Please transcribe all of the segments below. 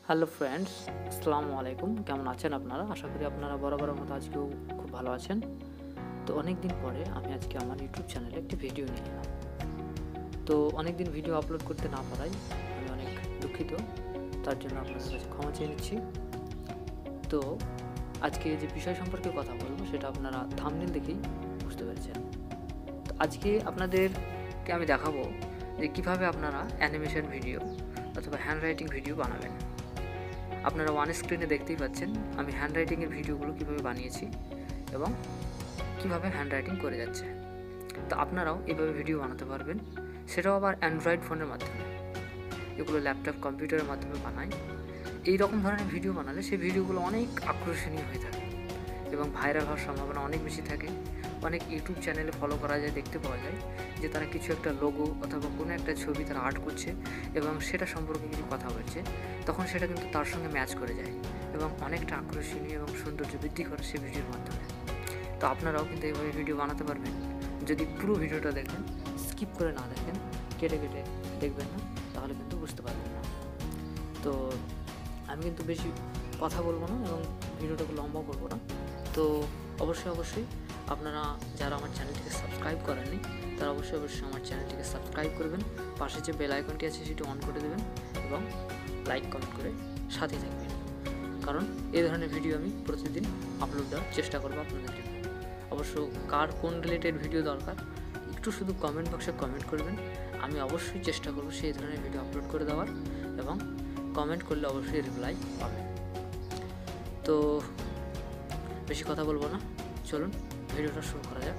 Hello friends, আসসালামু আলাইকুম। কেমন আছেন আপনারা? আশা করি আপনারা বরাবরের মতো আজকেও খুব ভালো আছেন। তো অনেক দিন পরে আমি আজকে আমার ইউটিউব চ্যানেলে একটি ভিডিও নিয়ে এলাম। তো অনেক দিন ভিডিও আপলোড করতে না পারায় আমি অনেক দুঃখিত। তার জন্য আপনাদের কাছে ক্ষমা চেয়ে নিচ্ছি। তো আজকে যে বিষয় সম্পর্কে কথা বলবো সেটা আপনারা থাম্বনেল দেখেই বুঝতে পেরেছেন। তো আজকে আপনাদেরকে আমি দেখাবো যে কীভাবে আপনারা অ্যানিমেশন ভিডিও অথবা হ্যান্ড রাইটিং ভিডিও বানাবেন। আপনারা ওয়ান স্ক্রিনে দেখতেই পাচ্ছেন আমি হ্যান্ড রাইটিংয়ের ভিডিওগুলো কীভাবে বানিয়েছি এবং কীভাবে হ্যান্ড রাইটিং করে যাচ্ছে। তো আপনারাও এভাবে ভিডিও বানাতে পারবেন, সেটাও আবার অ্যান্ড্রয়েড ফোনের মাধ্যমে। এগুলো ল্যাপটপ কম্পিউটারের মাধ্যমে বানাই। এই রকম ধরনের ভিডিও বানালে সেই ভিডিওগুলো অনেক আকর্ষণীয় হয়ে থাকে এবং ভাইরাল হওয়ার সম্ভাবনা অনেক বেশি থাকে। অনেক ইউটিউব চ্যানেলে ফলো করা যায়, দেখতে পাওয়া যায় যে তারা কিছু একটা লোগো অথবা কোনো একটা ছবি তারা আর্ট করছে এবং সেটা সম্পর্কে কিছু কথা বলছে, তখন সেটা কিন্তু তার সঙ্গে ম্যাচ করে যায় এবং অনেকটা আকর্ষণীয় এবং সৌন্দর্য বৃদ্ধি করে সেই ভিডিওর মাধ্যমে। তো আপনারাও কিন্তু এইভাবে ভিডিও বানাতে পারবেন যদি পুরো ভিডিওটা দেখেন, স্কিপ করে না দেখেন, কেটে কেটে দেখবেন না, তাহলে কিন্তু বুঝতে পারবেন না। তো আমি কিন্তু বেশি কথা বলবো না এবং ভিডিওটাকে লম্বা করবো না। তো অবশ্যই আপনারা যারা আমার চ্যানেলটিকে সাবস্ক্রাইব করেননি তারা অবশ্যই আমার চ্যানেলটিকে সাবস্ক্রাইব করবেন। পাশে যে বেল আইকনটি আছে সেটি অন করে দেবেন এবং লাইক কমেন্ট করে সাথে থাকবেন, কারণ এই ধরনের ভিডিও আমি প্রতিদিন আপলোড দেওয়ার চেষ্টা করবো আপনাদের জন্য। অবশ্য কার কোন রিলেটেড ভিডিও দরকার একটু শুধু কমেন্ট বক্সে কমেন্ট করবেন, আমি অবশ্যই চেষ্টা করবো সেই ধরনের ভিডিও আপলোড করে দেওয়ার এবং কমেন্ট করলে অবশ্যই রিপ্লাই পাবেন। তো বেশি কথা বলবো না, চলুন ভিডিওটা শুরু করা যাক।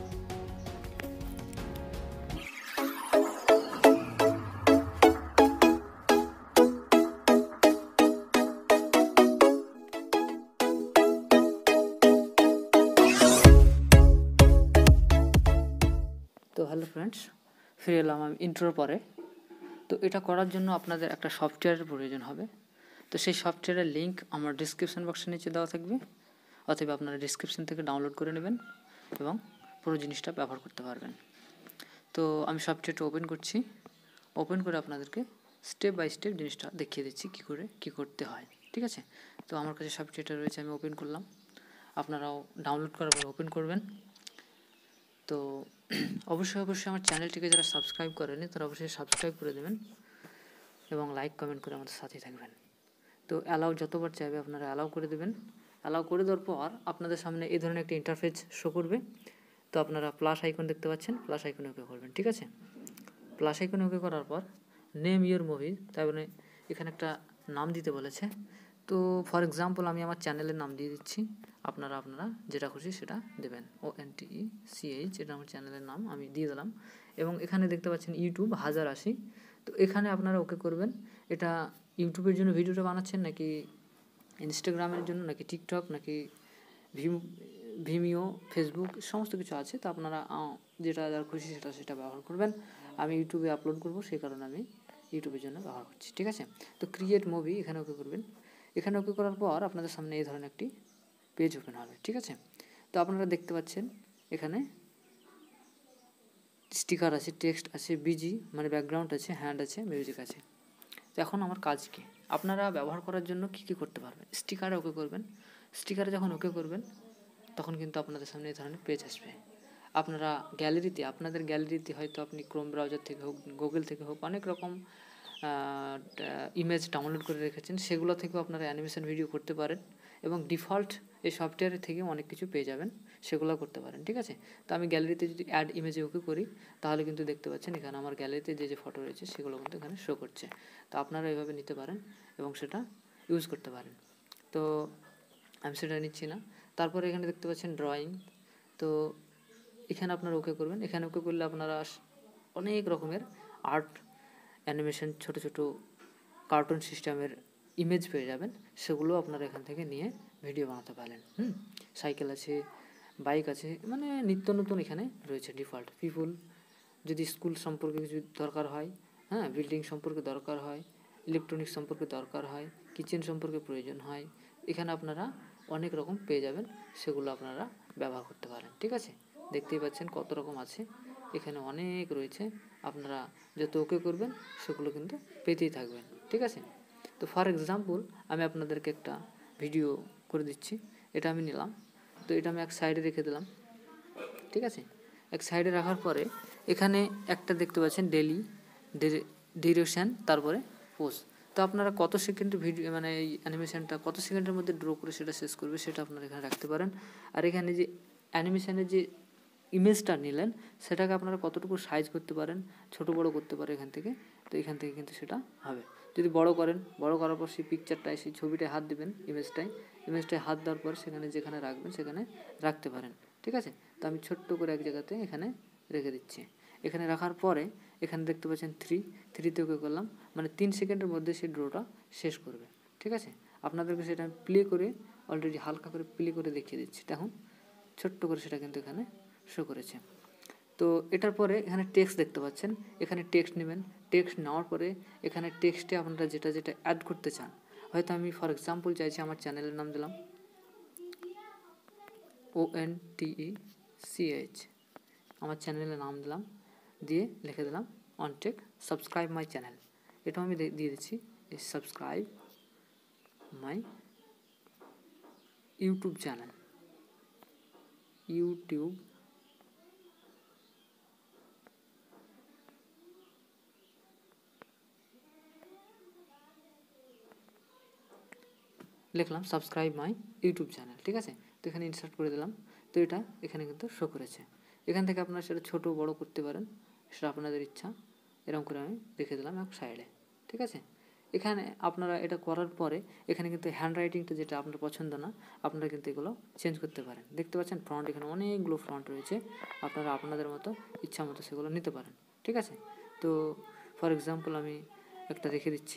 তো হ্যালো ফ্রেন্ডস, ফিরে এলাম আমি ইন্ট্রোর পরে। তো এটা করার জন্য আপনাদের একটা সফটওয়্যারের প্রয়োজন হবে। তো সেই সফটওয়্যারের লিঙ্ক আমার ডিসক্রিপশন বক্সের নিচে দেওয়া থাকবে, অথবা আপনারা ডিসক্রিপশন থেকে ডাউনলোড করে নেবেন এবং পুরো জিনিসটা ব্যবহার করতে পারবেন। তো আমি সফটওয়্যারটা ওপেন করছি। ওপেন করে আপনাদেরকে স্টেপ বাই স্টেপ জিনিসটা দেখিয়ে দিচ্ছি কী করে কী করতে হয়, ঠিক আছে? তো আমার কাছে সফটওয়্যারটা রয়েছে, আমি ওপেন করলাম। আপনারাও ডাউনলোড করার পর ওপেন করবেন। তো অবশ্যই আমার চ্যানেলটিকে যারা সাবস্ক্রাইব করেনি তারা অবশ্যই সাবস্ক্রাইব করে দেবেন এবং লাইক কমেন্ট করে আমাদের সাথে থাকবেন। তো অ্যালাউ যতবার চাইবে আপনারা অ্যালাউ করে দেবেন। অ্যালাউ করে দেওয়ার পর আপনাদের সামনে এই ধরনের একটা ইন্টারফেস শো করবে। তো আপনারা প্লাস আইকন দেখতে পাচ্ছেন, প্লাস আইকনে ওকে করবেন, ঠিক আছে? প্লাস আইকনে ওকে করার পর নেম ইয়োর মুভি, তাই মানে এখানে একটা নাম দিতে বলেছে। তো ফর এক্সাম্পল আমি আমার চ্যানেলের নাম দিয়ে দিচ্ছি, আপনারা যেটা খুশি সেটা দেবেন। ONTECH, এটা আমার চ্যানেলের নাম, আমি দিয়ে দিলাম। এবং এখানে দেখতে পাচ্ছেন ইউটিউব 1080। তো এখানে আপনারা ওকে করবেন। এটা ইউটিউবের জন্য ভিডিওটা বানাচ্ছেন নাকি ইনস্টাগ্রামের জন্য নাকি টিকটক নাকি ভিমিও, ফেসবুক, সমস্ত কিছু আছে। তো আপনারা যেটা যার খুশি সেটা ব্যবহার করবেন। আমি ইউটিউবে আপলোড করব, সেই কারণে আমি ইউটিউবের জন্য ব্যবহার করছি, ঠিক আছে? তো ক্রিয়েট মুভি এখানে ওকে করবেন। এখানে ওকে করার পর আপনাদের সামনে এই ধরনের একটি পেজ ওপেন হবে, ঠিক আছে? তো আপনারা দেখতে পাচ্ছেন এখানে স্টিকার আছে, টেক্সট আছে, বিজি মানে ব্যাকগ্রাউন্ড আছে, হ্যান্ড আছে, মিউজিক আছে। তো এখন আমার কাজ কি, আপনারা ব্যবহার করার জন্য কী কী করতে পারবেন? স্টিকারে ওকে করবেন। স্টিকারে যখন ওকে করবেন তখন কিন্তু আপনাদের সামনে এই ধরনের পেজ আসবে। আপনারা আপনাদের গ্যালারিতে হয়তো আপনি ক্রোম ব্রাউজার থেকে হোক, গুগল থেকে হোক, অনেক রকম ইমেজ ডাউনলোড করে রেখেছেন, সেগুলো থেকেও আপনারা অ্যানিমেশন ভিডিও করতে পারেন এবং ডিফল্ট এই সফটওয়্যারের থেকে অনেক কিছু পেয়ে যাবেন, সেগুলো করতে পারেন, ঠিক আছে? তো আমি গ্যালারিতে যদি অ্যাড ইমেজে ওকে করি তাহলে কিন্তু দেখতে পাচ্ছেন এখানে আমার গ্যালারিতে যে ফটো রয়েছে সেগুলো কিন্তু এখানে শো করছে। তো আপনারা এইভাবে নিতে পারেন এবং সেটা ইউজ করতে পারেন। তো আমি সেটা নিচ্ছি না। তারপরে এখানে দেখতে পাচ্ছেন ড্রয়িং। তো এখানে আপনারা ওকে করবেন। এখানে ওকে করলে আপনারা অনেক রকমের আর্ট, অ্যানিমেশন, ছোট ছোট কার্টুন সিস্টেমের ইমেজ পেয়ে যাবেন, সেগুলো আপনারা এখান থেকে নিয়ে ভিডিও বানাতে পারেন। সাইকেল আছে, বাইক আছে, মানে নিত্য নতুন এখানে রয়েছে ডিফল্ট। পিপুল, যদি স্কুল সম্পর্কে কিছু দরকার হয়, বিল্ডিং সম্পর্কে দরকার হয়, ইলেকট্রনিক্স সম্পর্কে দরকার হয়, কিচেন সম্পর্কে প্রয়োজন হয়, এখানে আপনারা অনেক রকম পেয়ে যাবেন, সেগুলো আপনারা ব্যবহার করতে পারেন, ঠিক আছে? দেখতেই পাচ্ছেন কত রকম আছে, এখানে অনেক রয়েছে। আপনারা যত ওকে করবেন সেগুলো কিন্তু পেতেই থাকবেন, ঠিক আছে? তো ফর এক্সাম্পল আমি আপনাদেরকে একটা ভিডিও করে দিচ্ছি, এটা আমি নিলাম, তো এটা আমি এক সাইডে রেখে দিলাম, ঠিক আছে। এক সাইডে রাখার পরে এখানে একটা দেখতে পাচ্ছেন ডেলি ডিউরেশন, তারপরে পোস্ট। তো আপনারা কত সেকেন্ডের ভিডিও মানে এই অ্যানিমেশনটা কত সেকেন্ডের মধ্যে ড্র করে সেটা শেষ করবে সেটা আপনারা এখানে রাখতে পারেন। আর এখানে যে অ্যানিমেশনের যে ইমেজটা নিলেন সেটাকে আপনারা কতটুকু সাইজ করতে পারেন, ছোট বড় করতে পারেন এখান থেকে। তো এখান থেকে কিন্তু সেটা হবে। যদি বড় করেন, বড় করার পর সেই পিকচারটায় সেই ছবিটায় হাত দেবেন, ইমেজটায় হাত দেওয়ার পর সেখানে যেখানে রাখবেন সেখানে রাখতে পারেন, ঠিক আছে। তো আমি ছোট্ট করে এক জায়গাতে এখানে রেখে দিচ্ছি। এখানে রাখার পরে এখানে দেখতে পাচ্ছেন থ্রিতে ওকে করলাম, মানে 3 সেকেন্ডের মধ্যে সেই ড্রটা শেষ করবে, ঠিক আছে। আপনাদেরকে সেটা প্লে করে অলরেডি হালকা করে প্লে করে দেখিয়ে দিচ্ছি। দেখুন ছোট্ট করে সেটা কিন্তু এখানে শো করেছে। তো এটার পরে এখানে টেক্সট দেখতে পাচ্ছেন, এখানে টেক্সট নেবেন। টেক্সট নেওয়ার পরে এখানে টেক্সটে আপনারা যেটা অ্যাড করতে চান, হয়তো আমি ফর এক্সাম্পল চাইছি আমার চ্যানেলের নাম দিলাম ONTECH, আমার চ্যানেলের নাম দিলাম, দিয়ে লিখে দিলাম অনটেক সাবস্ক্রাইব মাই চ্যানেল। এটাও আমি দিয়ে দিচ্ছি subscribe my YouTube channel, YouTube লিখলাম সাবস্ক্রাইব মাই ইউটিউব চ্যানেল, ঠিক আছে। তো এখানে ইনসার্ট করে দিলাম। তো এটা এখানে কিন্তু শো করেছে। এখান থেকে আপনারা সেটা ছোটো বড় করতে পারেন, সেটা আপনাদের ইচ্ছা। এরকম করে আমি রেখে দিলাম এক সাইডে, ঠিক আছে। এখানে আপনারা এটা করার পরে এখানে কিন্তু হ্যান্ড রাইটিংটা যেটা আপনার পছন্দ না, আপনারা কিন্তু এগুলো চেঞ্জ করতে পারেন। দেখতে পাচ্ছেন ফ্রন্ট, এখানে অনেকগুলো ফ্রন্ট রয়েছে, আপনারা আপনাদের মতো ইচ্ছা মতো সেগুলো নিতে পারেন, ঠিক আছে। তো ফর এক্সাম্পল আমি একটা রেখে দিচ্ছি,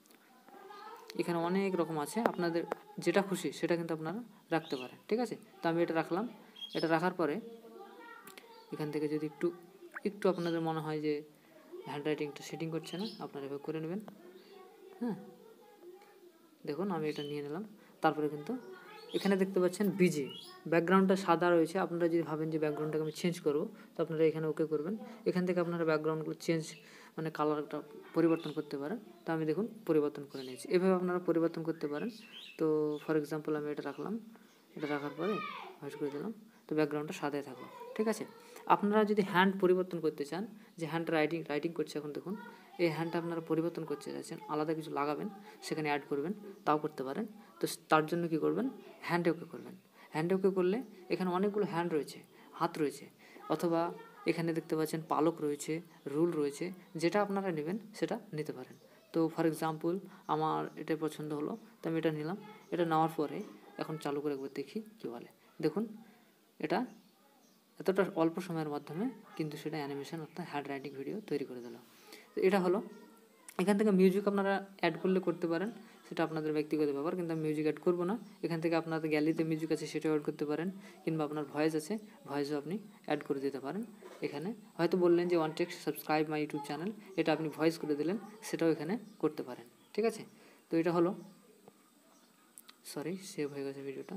এখানে অনেক রকম আছে, আপনাদের যেটা খুশি সেটা কিন্তু আপনারা রাখতে পারেন, ঠিক আছে। তো আমি এটা রাখলাম। এটা রাখার পরে এখান থেকে যদি একটু আপনাদের মনে হয় যে হ্যান্ড রাইটিংটা সেটিং করছে না, আপনারা এভাবে করে নেবেন। হ্যাঁ, দেখুন আমি এটা নিয়ে নিলাম। তারপরে কিন্তু এখানে দেখতে পাচ্ছেন বিজি ব্যাকগ্রাউন্ডটা সাদা রয়েছে। আপনারা যদি ভাবেন যে ব্যাকগ্রাউন্ডটাকে আমি চেঞ্জ করবো, তো আপনারা এখানে ওকে করবেন। এখান থেকে আপনারা ব্যাকগ্রাউন্ডগুলো চেঞ্জ মানে কালারটা পরিবর্তন করতে পারেন। তো আমি দেখুন পরিবর্তন করে নিয়েছি, এভাবে আপনারা পরিবর্তন করতে পারেন। তো ফর এক্সাম্পল আমি এটা রাখলাম, এটা রাখার পরে হোয়াইট করে দিলাম, তো ব্যাকগ্রাউন্ডটা সাদাই থাকলো, ঠিক আছে। আপনারা যদি হ্যান্ড পরিবর্তন করতে চান, যে হ্যান্ডটা রাইটিং করছে, এখন দেখুন এই হ্যান্ডটা আপনারা পরিবর্তন করতে চাইছেন, আলাদা কিছু লাগাবেন, সেখানে অ্যাড করবেন, তাও করতে পারেন। তো তার জন্য কী করবেন, হ্যান্ডে ওকে করবেন। হ্যান্ডে ওকে করলে এখানে অনেকগুলো হ্যান্ড রয়েছে, হাত রয়েছে, অথবা এখানে দেখতে পাচ্ছেন পালক রয়েছে, রুল রয়েছে, যেটা আপনারা নেবেন সেটা নিতে পারেন। তো ফর এক্সাম্পল আমার এটা পছন্দ হলো, তো আমি এটা নিলাম। এটা নেওয়ার পরে এখন চালু করে একবার দেখি কী বলে। দেখুন এটা এতটা অল্প সময়ের মাধ্যমে কিন্তু সেটা অ্যানিমেশন অর্থাৎ হ্যান্ড রাইটিং ভিডিও তৈরি করে দিল। তো এটা হলো। এখান থেকে মিউজিক আপনারা অ্যাড করলে করতে পারেন, সেটা আপনাদের ব্যক্তিগত ব্যাপার, কিন্তু আমি মিউজিক অ্যাড করবো না। এখান থেকে আপনাদের গ্যালারিতে মিউজিক আছে সেটাও অ্যাড করতে পারেন, কিংবা আপনার ভয়েস আছে, ভয়েসও আপনি অ্যাড করে দিতে পারেন। এখানে হয়তো বললেন যে one text subscribe my YouTube channel, এটা আপনি ভয়েস করে দিলেন, সেটাও এখানে করতে পারেন, ঠিক আছে। তো এটা হলো, সরি সেভ হয়ে গেছে ভিডিওটা।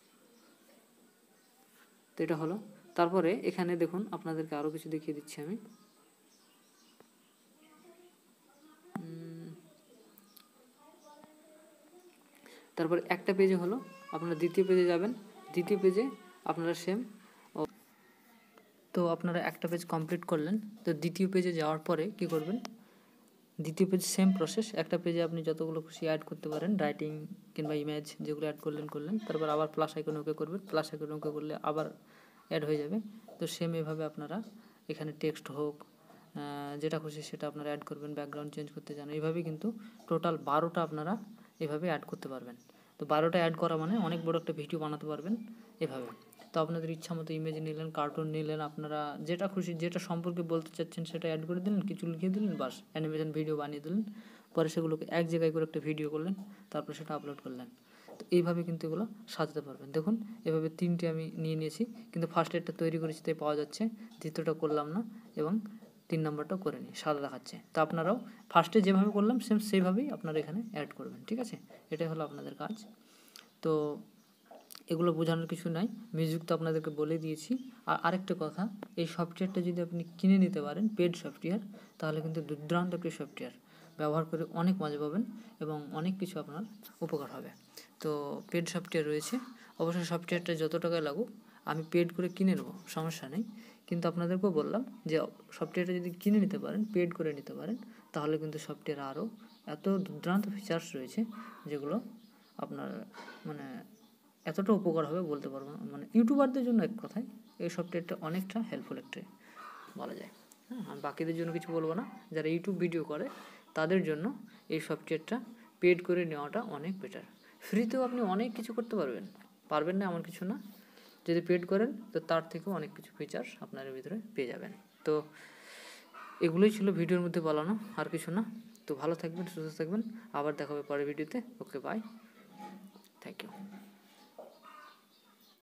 তো এটা হলো। তারপরে এখানে দেখুন আপনাদেরকে আরও কিছু দেখিয়ে দিচ্ছি আমি। তারপর একটা পেজে হলো, আপনারা দ্বিতীয় পেজে যাবেন। দ্বিতীয় পেজে আপনারা সেম, তো আপনারা একটা পেজ কমপ্লিট করলেন। তো দ্বিতীয় পেজে যাওয়ার পরে কি করবেন, দ্বিতীয় পেজ সেম প্রসেস। একটা পেজে আপনি যতগুলো খুশি অ্যাড করতে পারেন, রাইটিং কিংবা ইমেজ যেগুলো অ্যাড করলেন। তারপর আবার প্লাস আইকন ওকে করবেন, প্লাস আইকন ওকে করলে আবার অ্যাড হয়ে যাবে। তো সেম এভাবে আপনারা এখানে টেক্সট হোক, যেটা খুশি সেটা আপনারা অ্যাড করবেন, ব্যাকগ্রাউন্ড চেঞ্জ করতে চান, এইভাবেই কিন্তু টোটাল 12টা আপনারা এভাবে অ্যাড করতে পারবেন। তো 12টা অ্যাড করা মানে অনেক বড় একটা ভিডিও বানাতে পারবেন এভাবে। তো আপনাদের ইচ্ছা মতো ইমেজ নিলেন, কার্টুন নিলেন, আপনারা যেটা খুশি যেটা সম্পর্কে বলতে চাচ্ছেন সেটা অ্যাড করে দিলেন, কিছু লিখে দিলেন, বাস অ্যানিমেশন ভিডিও বানিয়ে দিলেন। পরে সেগুলোকে এক জায়গায় করে একটা ভিডিও করলেন, তারপর সেটা আপলোড করলেন। তো এইভাবে কিন্তু এগুলো সাজাতে পারবেন। দেখুন এভাবে 3টে আমি নিয়ে নিয়েছি, কিন্তু ফার্স্ট এডটা তৈরি করেছি তাই পাওয়া যাচ্ছে, দ্বিতীয়টা করলাম না, এবং 3 নম্বরটাও করে নিই, সাদা দেখাচ্ছে। তো আপনারাও ফার্স্টে যেভাবে করলাম সেম সেইভাবেই আপনারা এখানে অ্যাড করবেন, ঠিক আছে। এটাই হলো আপনাদের কাজ। তো এগুলো বোঝানোর কিছু নাই, মিউজিক তো আপনাদেরকে বলে দিয়েছি। আর আরেকটা কথা, এই সফটওয়্যারটা যদি আপনি কিনে নিতে পারেন পেড সফটওয়্যার, তাহলে কিন্তু দুর্দান্ত একটি সফটওয়্যার। ব্যবহার করে অনেক মজা পাবেন এবং অনেক কিছু আপনার উপকার হবে। তো পেড সফটওয়্যার রয়েছে, অবশ্যই সফটওয়্যারটা যত টাকায় লাগুক আমি পেড করে কিনে নেবো, সমস্যা নেই। কিন্তু আপনাদেরকেও বললাম যে সফটওয়্যারটা যদি কিনে নিতে পারেন, পেড করে নিতে পারেন, তাহলে কিন্তু সফটওয়্যার আরও এত দুর্দান্ত ফিচার্স রয়েছে যেগুলো আপনার মানে এতটা উপকার হবে বলতে পারবো না। মানে ইউটিউবারদের জন্য এক কথায় এই সফটওয়্যারটা অনেকটা হেল্পফুল একটা বলা যায়। হ্যাঁ, আমি বাকিদের জন্য কিছু বলবো না, যারা ইউটিউব ভিডিও করে তাদের জন্য এই সফটওয়্যারটা পেড করে নেওয়াটা অনেক বেটার। ফ্রিতেও আপনি অনেক কিছু করতে পারবেন না এমন কিছু না, যদি পেড করেন তো তার থেকেও অনেক কিছু ফিচার্স আপনার ভিতরে পেয়ে যাবেন। তো এগুলোই ছিল ভিডিওর মধ্যে বলানো, আর কিছু না। তো ভালো থাকবেন, সুস্থ থাকবেন, আবার দেখা হবে পরের ভিডিওতে। Okay, bye, thank you.